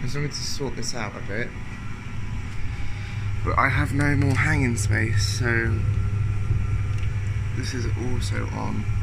as long as to sort this out a bit. But I have no more hanging space, so this is also on.